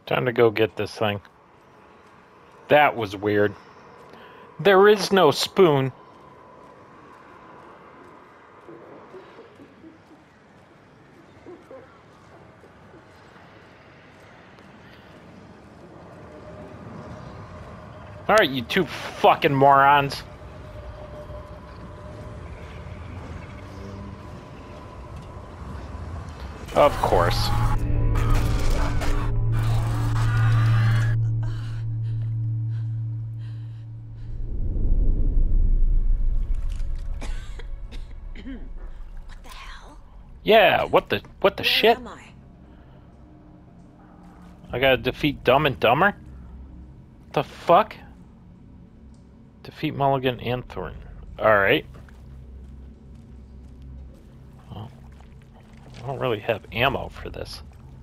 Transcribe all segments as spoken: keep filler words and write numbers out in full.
Time to go get this thing. That was weird. There is no spoon. Alright, you two fucking morons. Of course. What the hell? Yeah, what the what the Where shit? am I? I gotta defeat Dumb and Dumber? What the fuck? Defeat Mulligan and Thornton. Alright. Well, I don't really have ammo for this.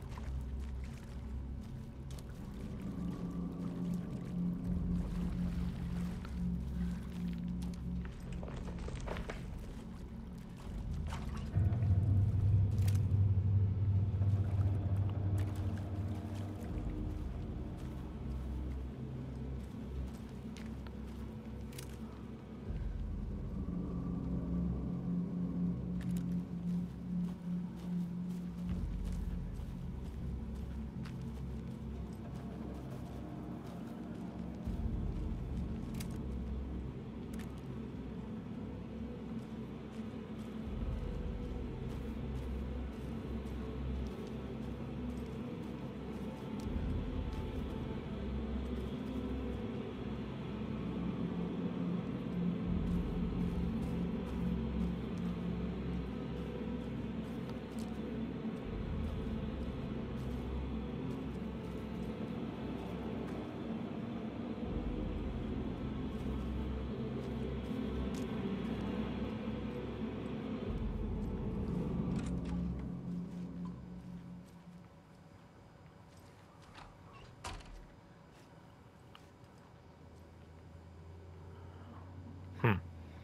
Hmm.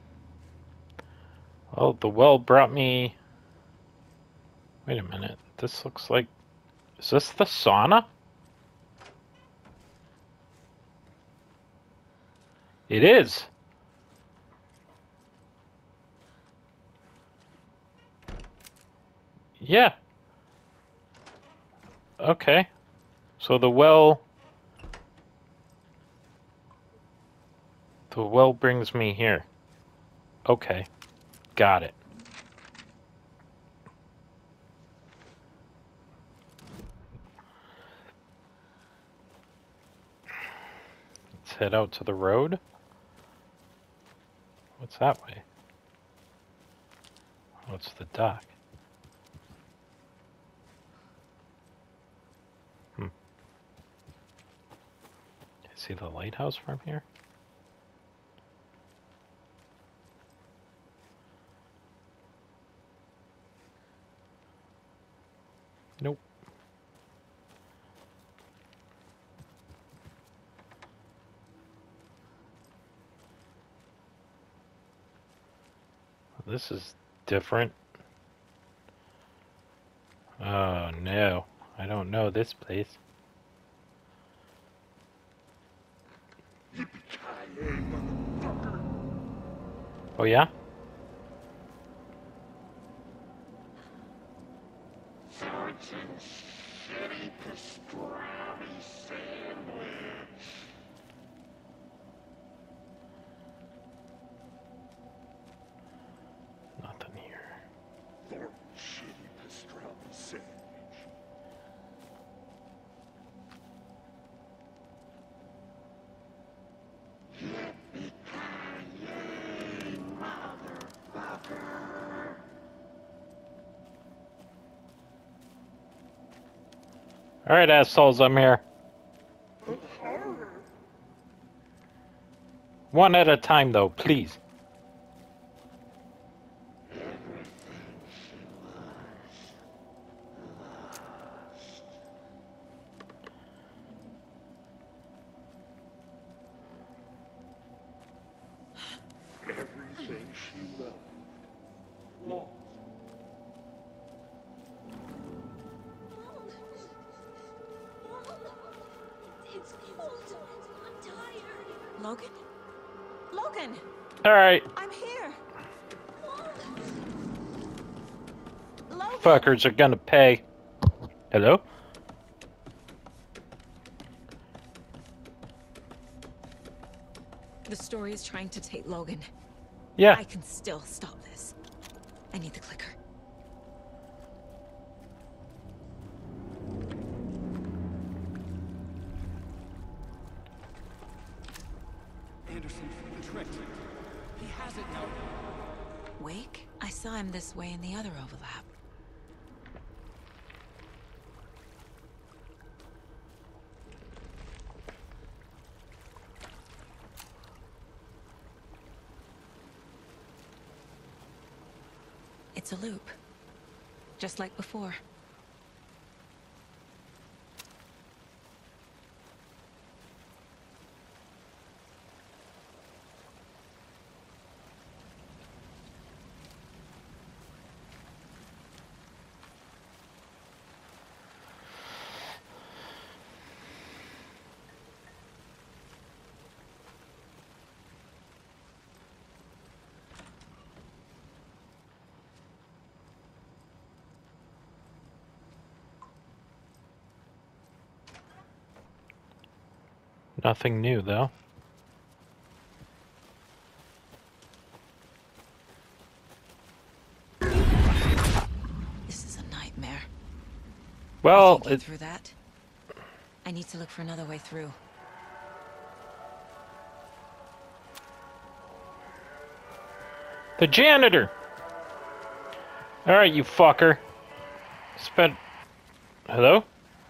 Well, the well brought me... Wait a minute. This looks like... Is this the sauna? It is. Yeah. Okay. So the well... The well brings me here. Okay. Got it. Let's head out to the road. What's that way? What's the dock? Hmm. See the lighthouse from here? Nope. This is different. Oh no, I don't know this place. Oh yeah? Shitty pastrami sandwich. Nothing here. Thornton shitty pastrami sandwich. Yippee-ki-yay, motherfucker. Alright, assholes, I'm here. One at a time, though, please. Everything she loved. Lost. Logan? Logan! Alright, I'm here! Logan! fuckers are gonna pay. Hello? The story is trying to take Logan. Yeah. I can still stop this. I need the clicker. Anderson, the trick. He has it now. Wake? I saw him this way in the other overlap. It's a loop. Just like before. Nothing new, though. This is a nightmare. Well, Can't get it, through that. I need to look for another way through. the janitor! Alright, you fucker. Spent... Hello?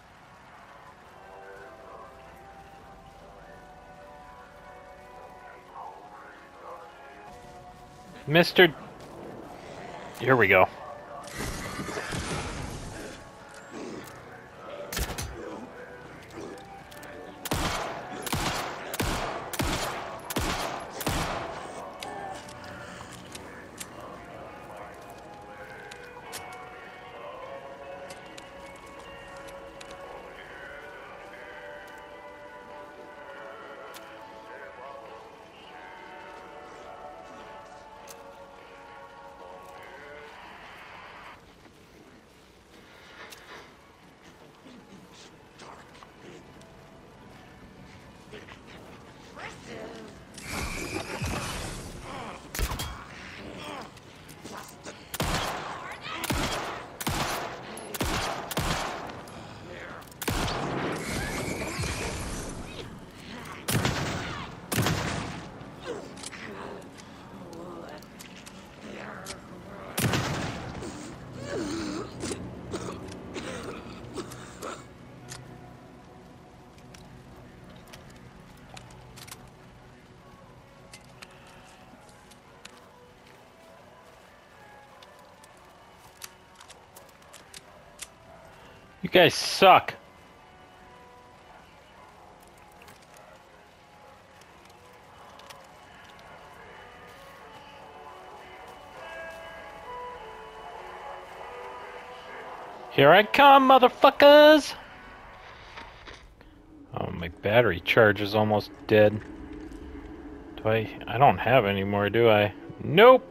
Mister... Here we go. You guys suck. Here I come, motherfuckers! Oh, my battery charge is almost dead. Do I... I don't have any more, do I? Nope!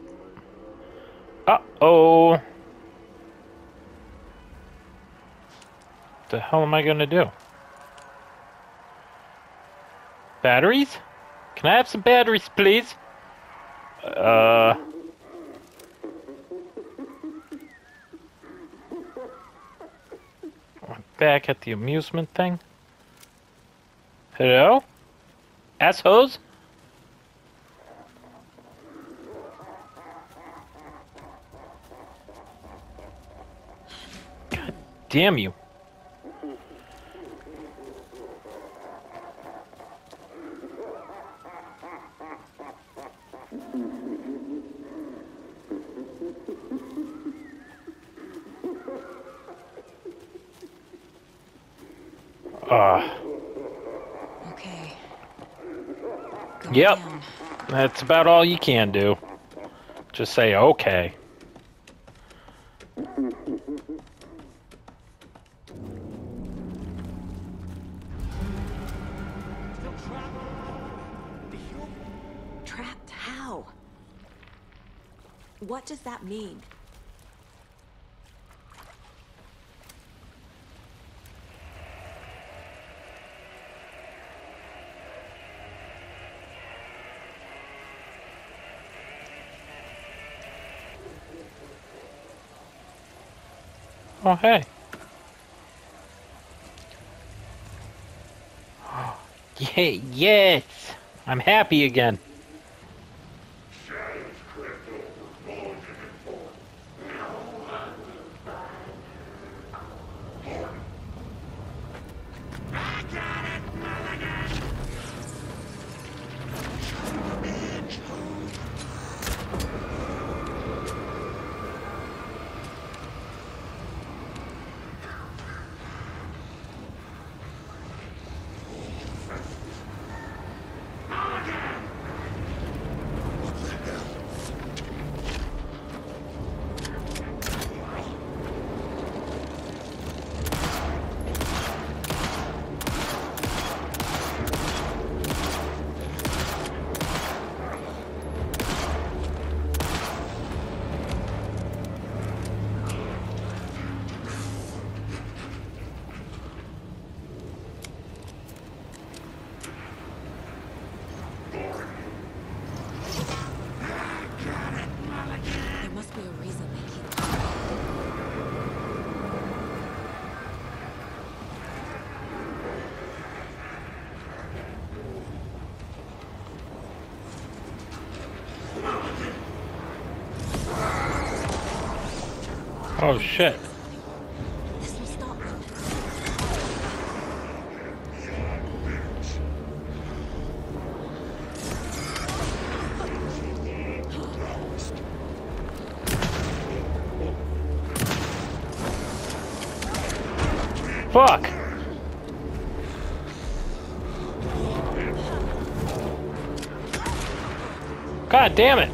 Uh-oh! What the hell am I gonna do? Batteries? Can I have some batteries, please? Uh... I'm back at the amusement thing. Hello? Assholes? God damn you. Ah. Okay. Going Yep. down. That's about all you can do. Just say, okay. Still trapped. The What does that mean? Oh, hey. Yeah, yes! I'm happy again. There must be a reason they keep. Oh, shit. This will stop them. Fuck! God damn it!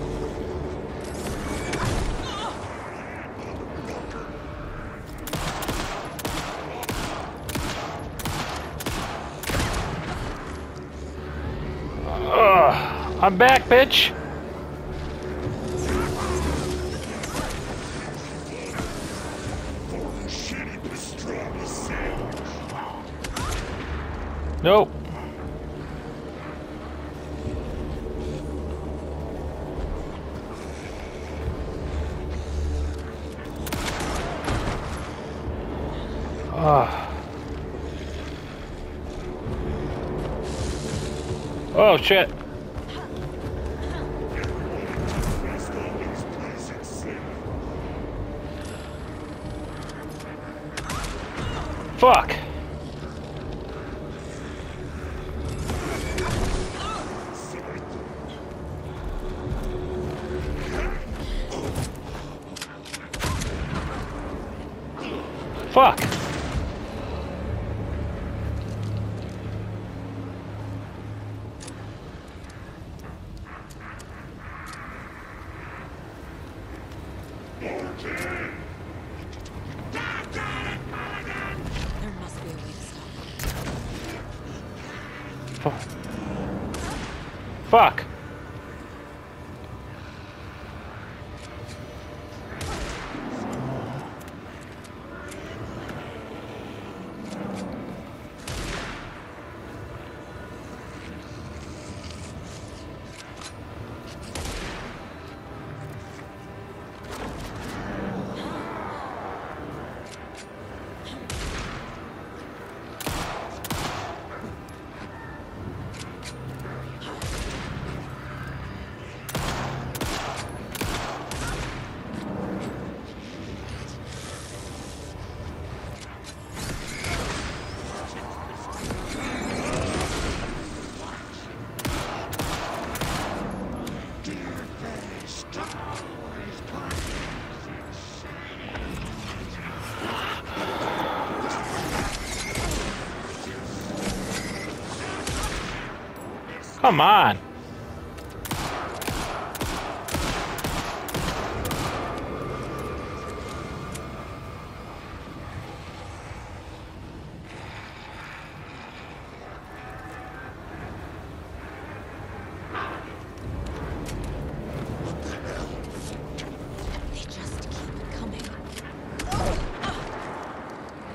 Ugh, I'm back, bitch! Shitty pastrami sandwich. Nope. Ugh. Oh shit. Rest all these places safe. Fuck. Fuck. There must be a way to stop them. Fuck. Fuck. Come on.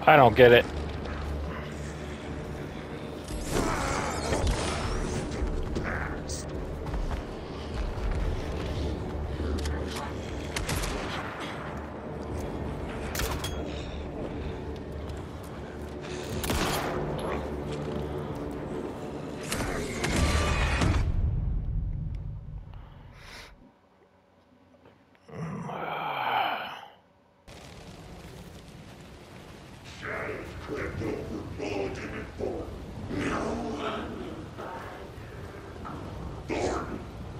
I don't get it. Crept over bulletin and form. No. Thorn.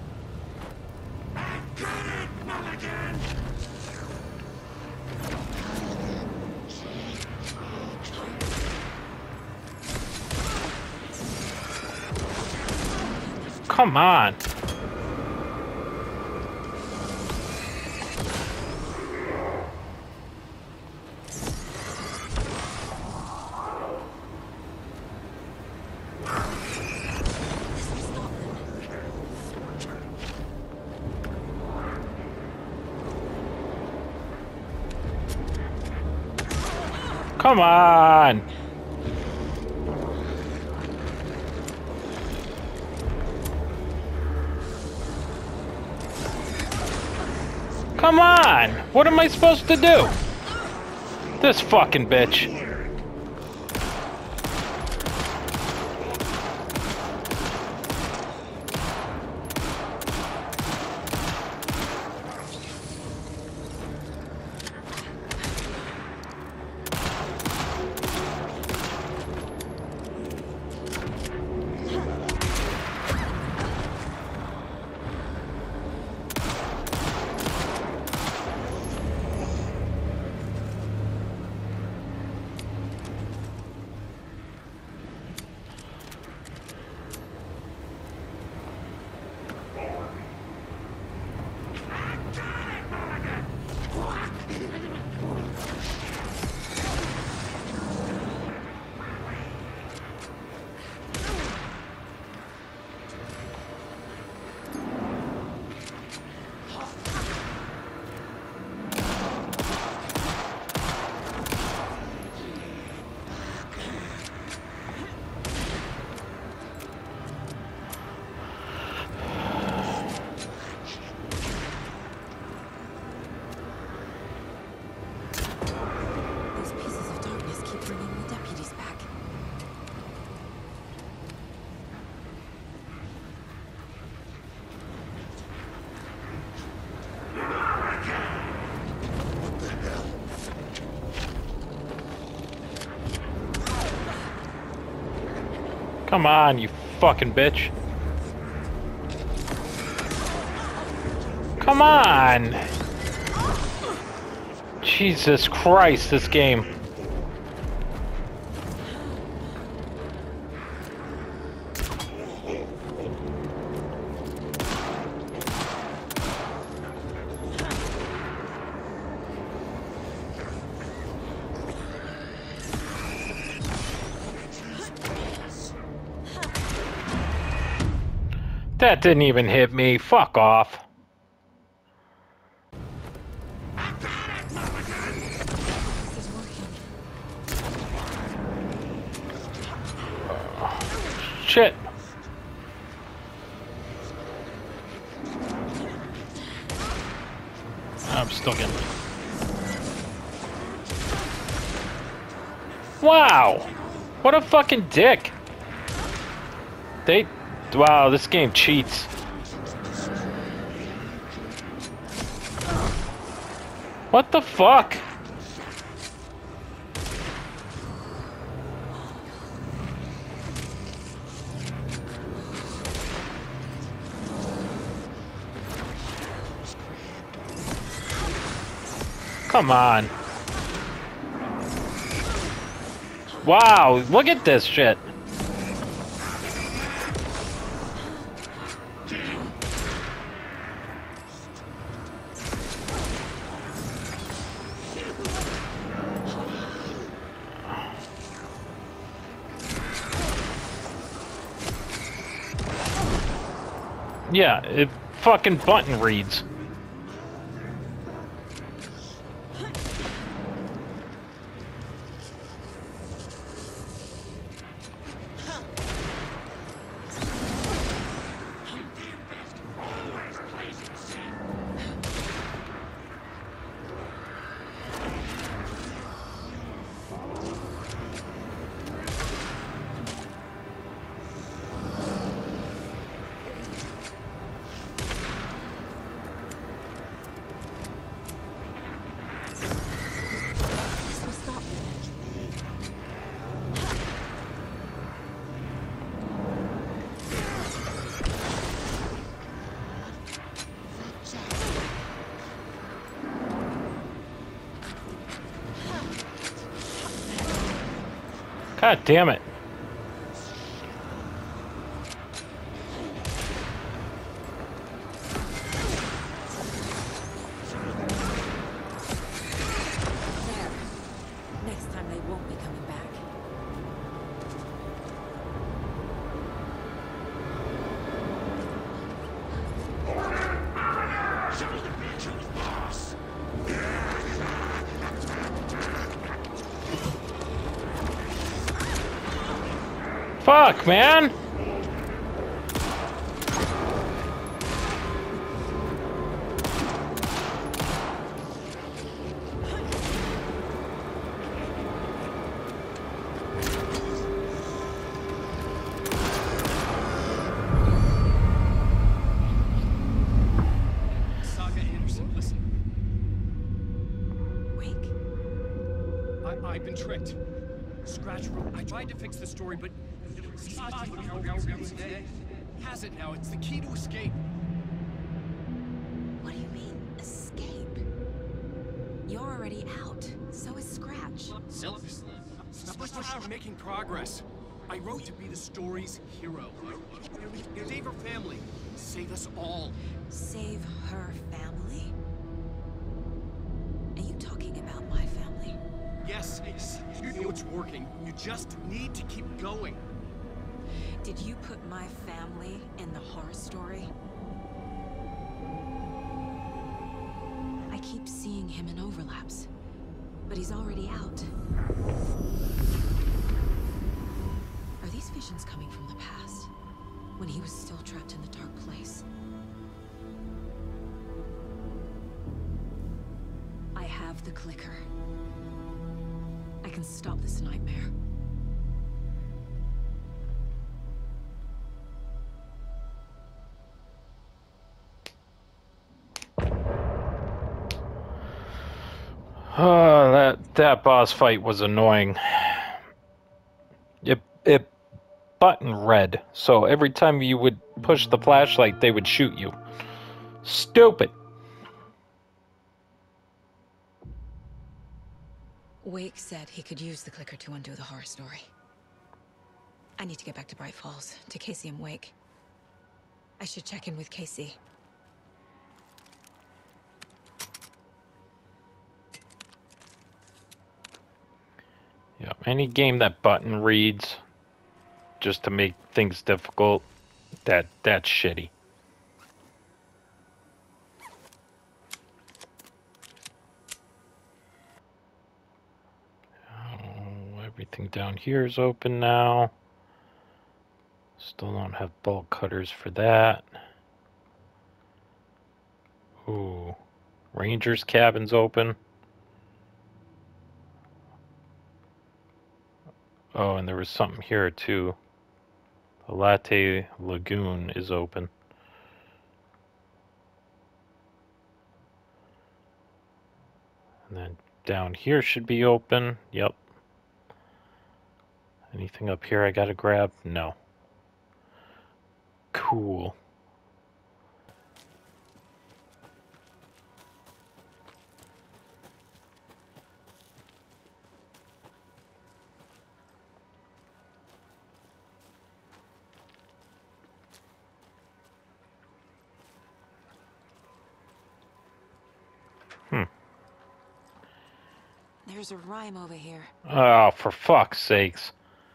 I got it, Mulligan! Come on. Come on! Come on! What am I supposed to do? This fucking bitch. Come on, you fucking bitch. Come on! Jesus Christ, this game. That didn't even hit me. Fuck off. Shit. I'm still getting it. Wow. What a fucking dick. They... Wow, this game cheats. What the fuck? Come on. Wow, look at this shit. Yeah, it fucking button reads. God damn it. There. Next time they won't be coming back. Fuck, man! Saga Anderson, listen. Wake? I, I've been tricked. Scratch wrote. I tried to fix the story, but he has it now. It's the key to escape. What do you mean, escape? You're already out. So is Scratch. We're making progress. I wrote to be the story's hero. Save her family. Save us all. Save her family? Are you talking about my family? Yes, you know it's working. You just need to keep going. Did you put my family in the horror story? I keep seeing him in overlaps, but he's already out. Are these visions coming from the past, when he was still trapped in the dark place? I have the clicker. I can stop this nightmare. Oh, that that boss fight was annoying. It it button red, so every time you would push the flashlight, they would shoot you. Stupid. Wake said he could use the clicker to undo the horror story. I need to get back to Bright Falls, to Casey and Wake. I should check in with Casey. Yeah, any game that button reads just to make things difficult, that that's shitty. Oh, everything down here is open now. Still don't have bolt cutters for that. Ooh, Ranger's cabin's open. Oh, and there was something here too. The Latte Lagoon is open. And then down here should be open. Yep. Anything up here I gotta grab? No. Cool. Hmm. There's a rhyme over here. Oh, for fuck's sakes.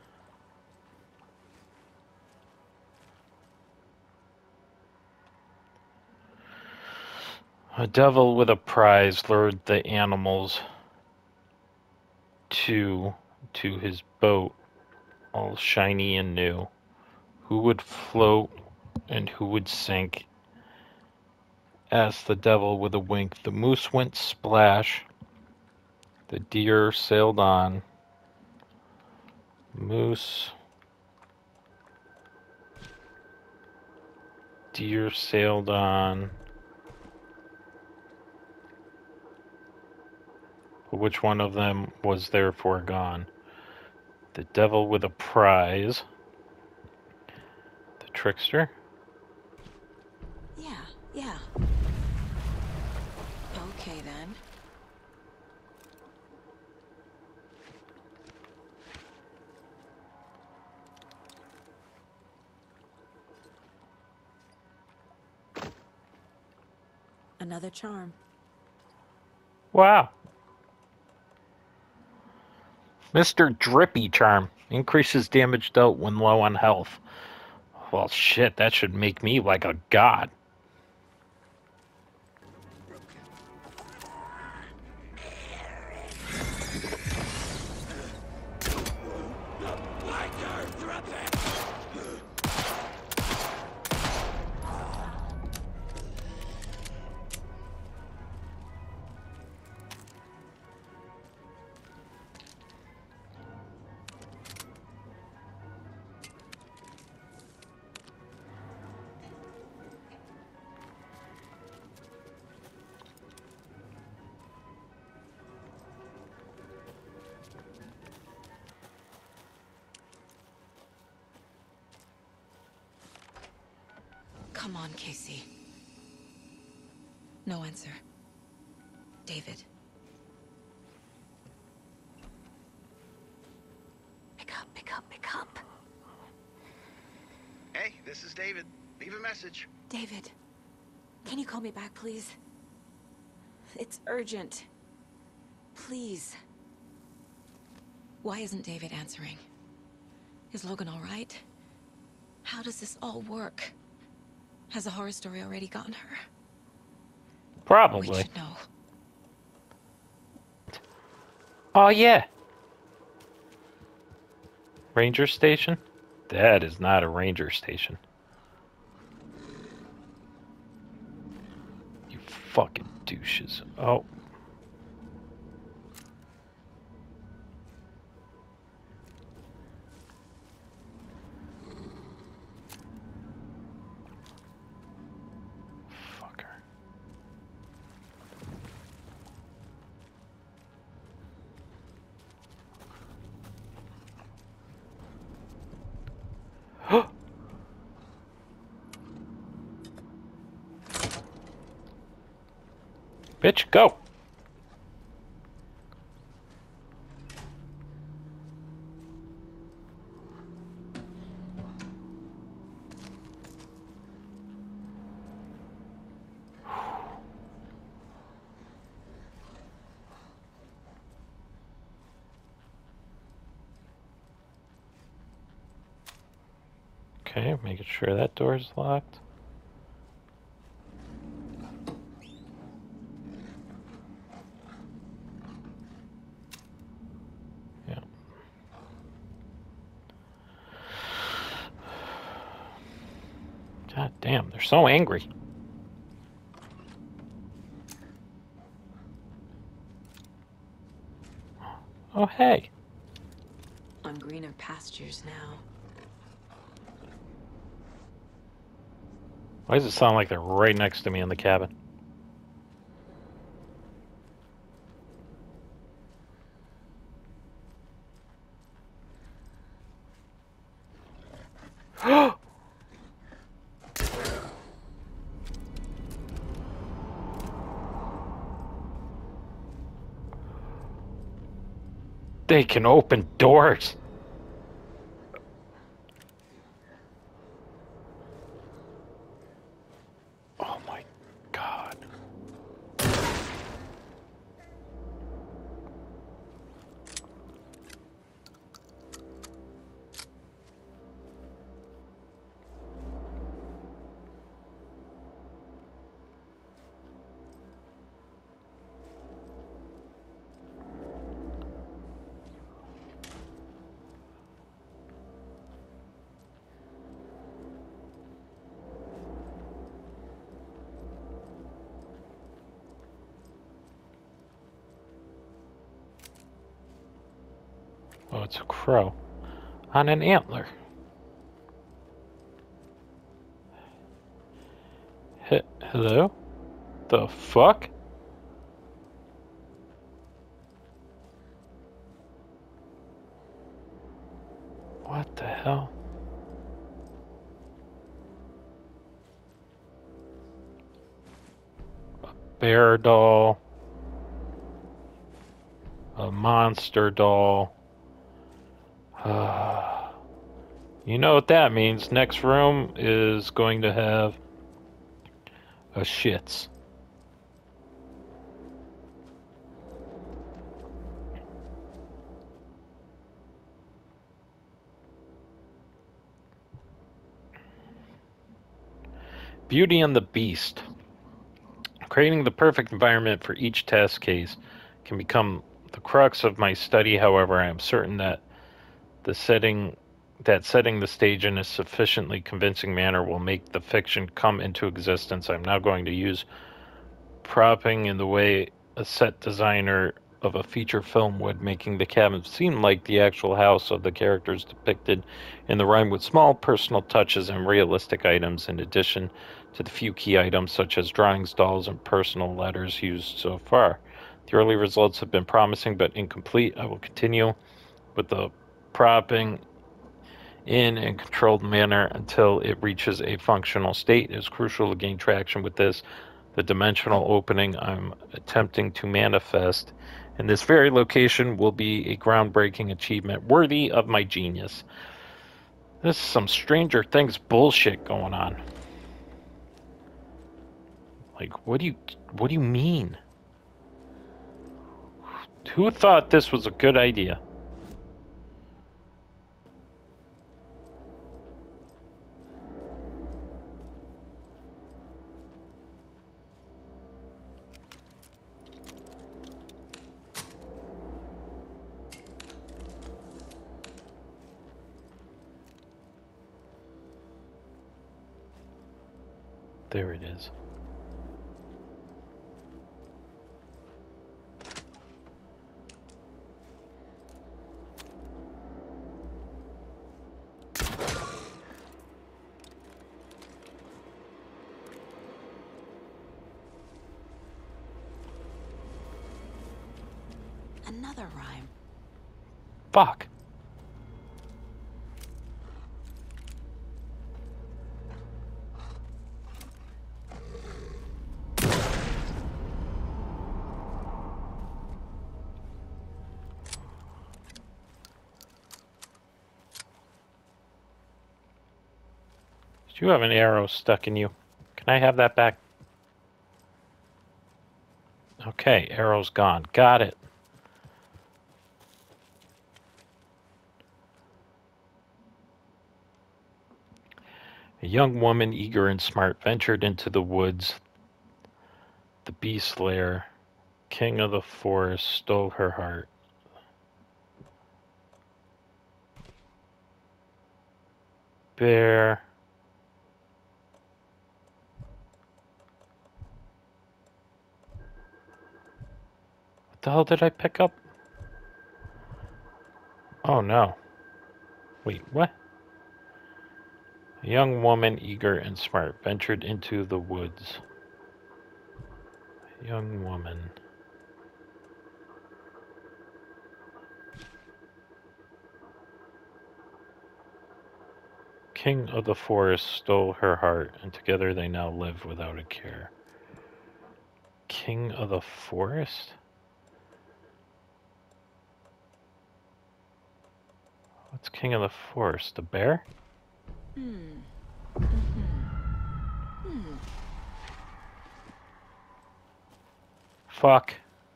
A devil with a prize lured the animals to to his boat, all shiny and new. Who would float and who would sink? Asked the devil with a wink. The moose went splash. The deer sailed on. Moose. Deer sailed on. Which one of them was therefore gone? The devil with a prize. The trickster. Yeah, yeah. Okay then. Another charm. Wow. Mister Drippy Charm. Increases damage dealt when low on health. Well, shit, that should make me like a god. Come on, Casey. No answer. David. Pick up, pick up, pick up. Hey, this is David. Leave a message. David, can you call me back, please? It's urgent. Please. Why isn't David answering? Is Logan all right? How does this all work? Has the horror story already gotten her? Probably. We should know. Oh, yeah. Ranger station? That is not a ranger station. You fucking douches. Oh. Bitch, go! Okay, making sure that door is locked. Yeah. God damn, they're so angry. Oh, hey. On greener pastures now. Why does it sound like they're right next to me in the cabin? They can open doors. Oh my god. Oh, it's a crow on an antler. He hello? The fuck? What the hell? A bear doll. A monster doll. Uh, you know what that means. Next room is going to have a shits. Beauty and the Beast. Creating the perfect environment for each test case can become the crux of my study. However, I am certain that the setting that setting the stage in a sufficiently convincing manner will make the fiction come into existence. I'm now going to use propping in the way a set designer of a feature film would, making the cabin seem like the actual house of the characters depicted in the rhyme, with small personal touches and realistic items in addition to the few key items such as drawings, dolls, and personal letters used so far. The early results have been promising but incomplete. I will continue with the propping in a controlled manner until it reaches a functional state. It is crucial to gain traction with this. The dimensional opening I'm attempting to manifest in this very location will be a groundbreaking achievement worthy of my genius. This is some Stranger Things bullshit going on. Like, what do you what do you mean? Who thought this was a good idea? There it is. Another rhyme. Fuck. You have an arrow stuck in you. Can I have that back? Okay, arrow's gone. Got it. A young woman, eager and smart, ventured into the woods. The beast lair, king of the forest, stole her heart. Bear. What the hell did I pick up? Oh no. Wait, what? A young woman, eager and smart, ventured into the woods. A young woman. King of the forest stole her heart, and together they now live without a care. King of the forest? What's king of the forest? The bear? Hmm. Mm-hmm. Hmm. Fuck.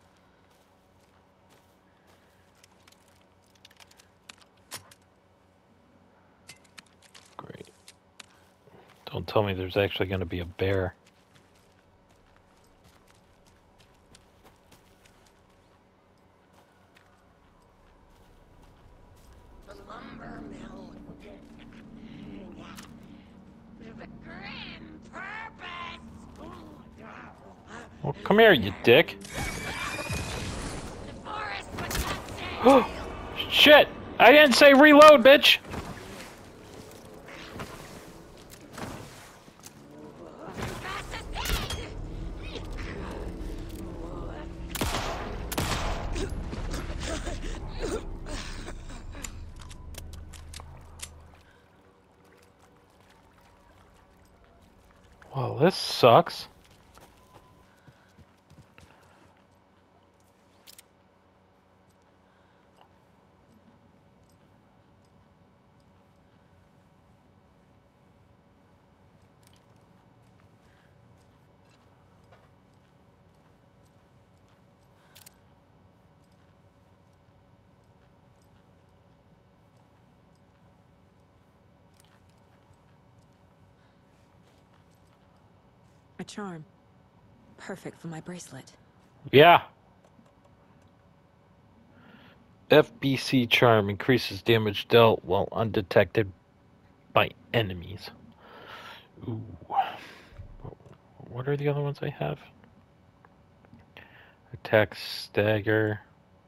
Great. Don't tell me there's actually going to be a bear. The lumber mill. The grim purpose. Well, come here, you dick. The forest protects it. Shit! I didn't say reload, bitch! Well, this sucks. A charm. Perfect for my bracelet. Yeah. F B C charm increases damage dealt while undetected by enemies. Ooh. What are the other ones I have? Attack, stagger,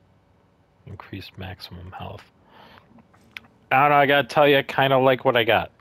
increase maximum health. I don't know, I gotta tell you, I kind of like what I got.